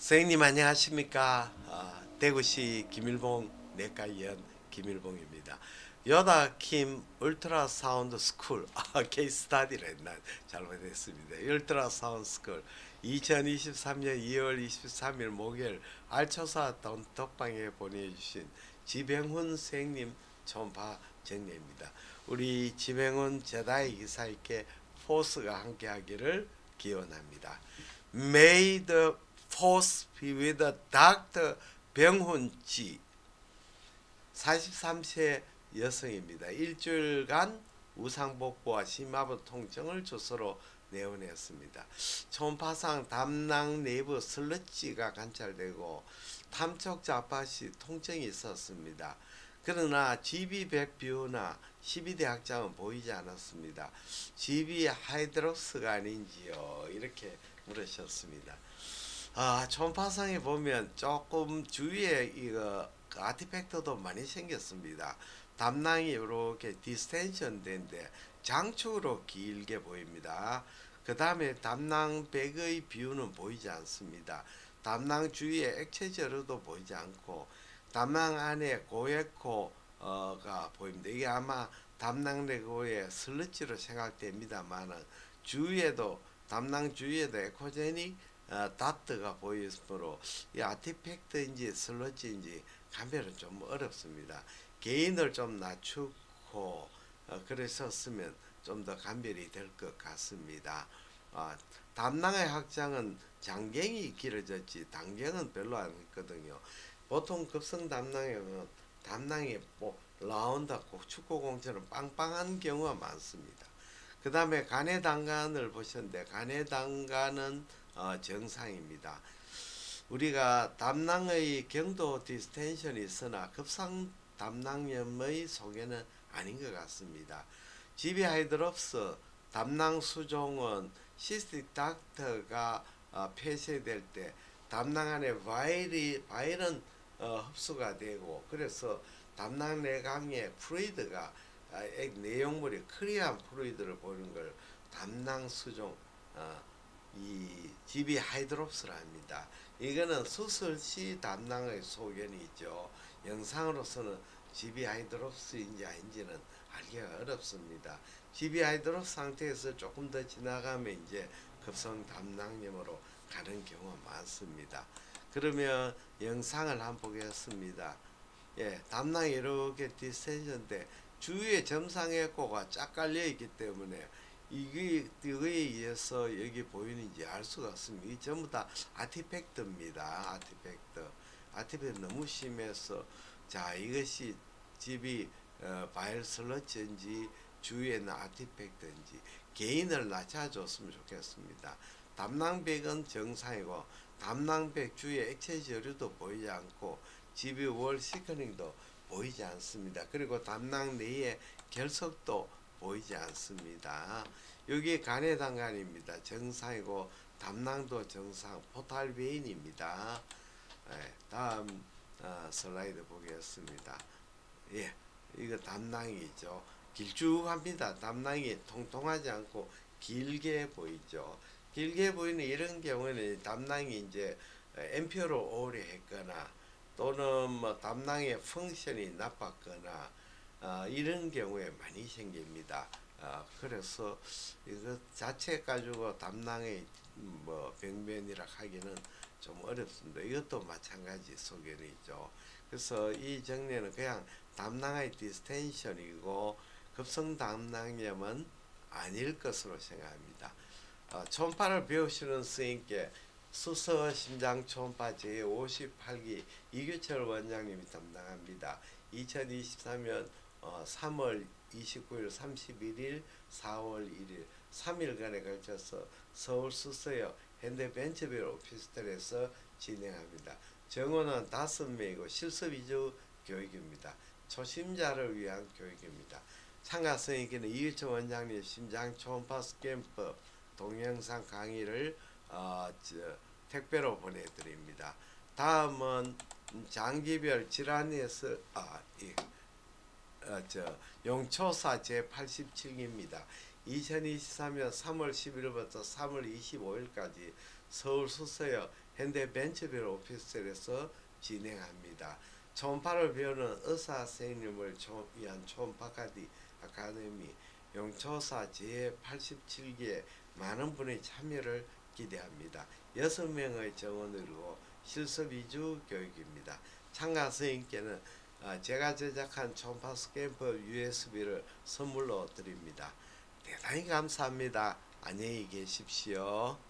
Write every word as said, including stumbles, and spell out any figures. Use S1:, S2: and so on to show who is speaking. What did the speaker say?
S1: 선생님 안녕하십니까? 아, 대구시 김일봉 내과의원 김일봉입니다. 요다킴 울트라사운드 스쿨 아, 케이스 스타디를 했나 잘못했습니다. 울트라사운드 스쿨 이천이십삼년 이월 이십삼일 목요일 알초사 단톡방에 보내주신 지병훈 선생님 초음파 정리입니다. 우리 지병훈 제다의 기사님께 포스가 함께하기를 기원합니다. May the force be with doctor 병훈지 사십삼세 여성입니다. 일주일간 우상복부와 심하부 통증을 주소로 내원했습니다. 초음파상 담낭 내부 슬러지가 관찰되고 탐촉 자파시 통증이 있었습니다. 그러나 지비 백 비우나 십이 대 확장은 보이지 않았습니다. 지비 하이드록스가 아닌지요? 이렇게 물으셨습니다. 아, 초음파상에 보면 조금 주위에 이거 아티팩트도 많이 생겼습니다. 담낭이 이렇게 디스텐션 된데 장축으로 길게 보입니다. 그 다음에 담낭백의 비율은 보이지 않습니다. 담낭 주위에 액체 저류도 보이지 않고 담낭 안에 고에코가 보입니다. 이게 아마 담낭 내고의 슬러지로 생각됩니다만 주위에도 담낭 주위에도 에코제닉 어, 다트가 보이므로 이 아티팩트인지 슬러지인지 감별은 좀 어렵습니다. 개인을 좀 낮추고 어, 그러셨으면 좀 더 감별이 될 것 같습니다. 어, 담낭의 확장은 장경이 길어졌지 단경은 별로 안 했거든요. 보통 급성 담낭에는 담낭이 뭐 라운드 축구공처럼 빵빵한 경우가 많습니다. 그 다음에 간의 단간을 보셨는데 간의 단간은 어, 정상입니다. 우리가 담낭의 경도 디스텐션이 있으나 급성 담낭염의 소견은 아닌 것 같습니다. 지비 하이드롭스 담낭 수종은 시스틱 닥터가 어, 폐쇄될 때 담낭 안에 바이리, 바이런 어, 흡수가 되고 그래서 담낭 내강의 플루이드가 아, 내용물이 클리어한 플루이드를 보이는 걸 담낭 수종 어, 이 지비 하이드롭스라 합니다. 이거는 수술 시 담낭의 소견이죠. 영상으로서는 지비 하이드롭스인지 아닌지는 알기가 어렵습니다. 지비 하이드롭스 상태에서 조금 더 지나가면 이제 급성 담낭염으로 가는 경우가 많습니다. 그러면 영상을 한번 보겠습니다. 예, 담낭이 이렇게 디스텐션인데 주위에 점상에코가 쫙 깔려 있기 때문에 이게 이거에 의해서 여기 보이는지 알 수가 없습니다. 이 전부 다 아티팩트입니다. 아티팩트. 아티팩트 너무 심해서 자 이것이 집이 어, 바이럴 슬러지인지 주위에 있는 아티팩트인지 개인을 낮춰줬으면 좋겠습니다. 담낭백은 정상이고 담낭백 주위에 액체 저류도 보이지 않고 지비 월 시커닝도 보이지 않습니다. 그리고 담낭 내에 결석도 보이지 않습니다. 여기 간의 단간입니다. 정상이고 담낭도 정상 포탈베인입니다. 예, 다음 어, 슬라이드 보겠습니다. 예, 이거 담낭이죠. 길쭉합니다. 담낭이 통통하지 않고 길게 보이죠. 길게 보이는 이런 경우는 담낭이 이제 엠피어로 오래 했거나 또는 뭐 담낭의 펑션이 나빴거나 어, 이런 경우에 많이 생깁니다. 어, 그래서 이거 자체 가지고 담낭의 뭐 병변이라 하기는 좀 어렵습니다. 이것도 마찬가지 소견이죠. 그래서 이 정리는 그냥 담낭의 디스텐션이고 급성 담낭염은 아닐 것으로 생각합니다. 어, 초음파를 배우시는 스님께 수서 심장 초음파 제오십팔기 이규철 원장님이 담당합니다. 이천이십삼년 어, 삼월 이십구일, 삼십일일, 사월 일일 삼 일간에 걸쳐서 서울 수서역 현대벤처빌 오피스텔에서 진행합니다. 정원은 다섯 명이고 실습 위주 교육입니다. 초심자를 위한 교육입니다. 참가 선생님께는 이규철 원장님 심장 초음파 스캔법 동영상 강의를 어, 저, 택배로 보내드립니다. 다음은 장기별 질환에서 아, 예. 어, 저 용초사 제팔십칠기입니다. 이천이십삼 년 삼월 십일일부터 삼월 이십오일까지 서울 수서역 현대벤처빌 오피스텔에서 진행합니다. 초음파를 배우는 의사 선생님을 위한 초음파카디 아카데미 용초사 제팔십칠 기에 많은 분의 참여를 기대합니다. 여섯 명의 정원으로 실습 위주 교육입니다. 참가 선생님께는 제가 제작한 초음파 스캔퍼 유에스비를 선물로 드립니다. 대단히 감사합니다. 안녕히 계십시오.